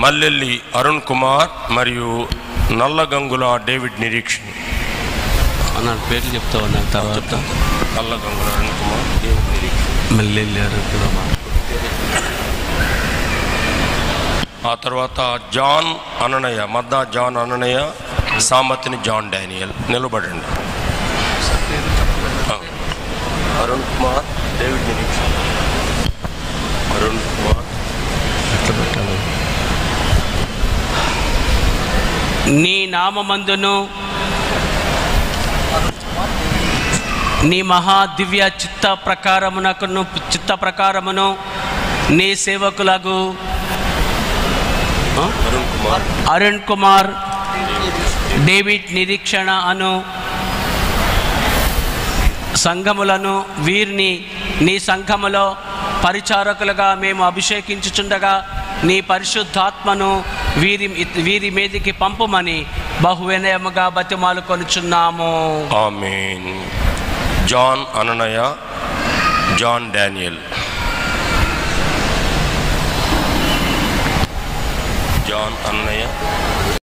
మల్లెల్లి అరుణ్ కుమార్ మరియు నల్లగంగుల డేవిడ్ నిరీక్షణ. అన్నాడు పేర్లు చెప్తా ఉన్నాను తర్వాత. నల్లగంగుల అరుణ్ కుమార్, డేవిడ్ నిరీక్షణ, మల్లెల్లి అరుణ్ కుమార్. ఆ తర్వాత జాన్ అననయ్య, మద్దా జాన్ అననయ్య, సామతిని జాన్ డానియల్. నిలబడండి. అరుణ్ కుమార్, డేవిడ్ నిరీక్షణ. అరుణ్ కుమార్. నీ నామమందును నీ మహాదివ్య చిత్త ప్రకారమును నీ సేవకులకు అరుణ్ కుమార్, డేవిడ్ నిరీక్షణ అను సంఘములను వీరిని నీ సంఘములో పరిచారకులుగా మేము అభిషేకించుచుండగా నీ పరిశుద్ధాత్మను వీరి మీదికి పంపుమని బహువినయముగా బతిమాలు కొనుచున్నాము. Amen. John Ananayya, John Daniel. John అననయ్య.